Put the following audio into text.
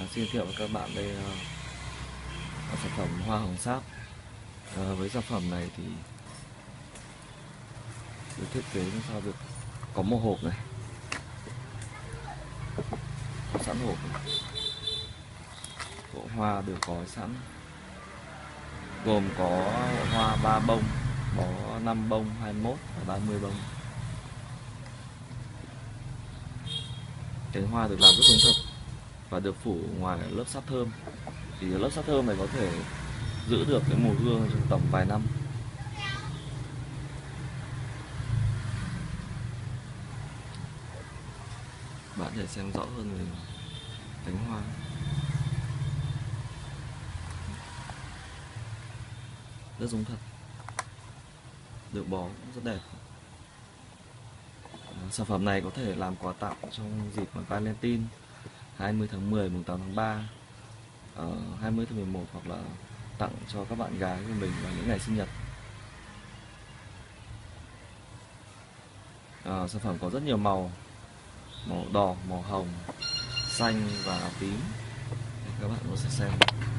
Xin giới thiệu với các bạn đây là sản phẩm hoa hồng sáp. Với sản phẩm này thì được thiết kế làm sao được có một hộp này, có sẵn hộp này. Bộ hoa được gói sẵn, gồm có hoa 3 bông, có 5 bông, 21 và 30 bông. Cánh hoa được làm rất giống thật và được phủ ngoài lớp sáp thơm. Thì lớp sáp thơm này có thể giữ được cái mùi hương trong tầm vài năm. Bạn có thể xem rõ hơn về cánh hoa. Rất giống thật, được bó rất đẹp. Sản phẩm này có thể làm quà tặng trong dịp Valentine 20 tháng 10, mùng 8 tháng 3, 20 tháng 11, hoặc là tặng cho các bạn gái của mình vào những ngày sinh nhật. Sản phẩm có rất nhiều màu: màu đỏ, màu hồng, xanh và tím. Các bạn có thể xem.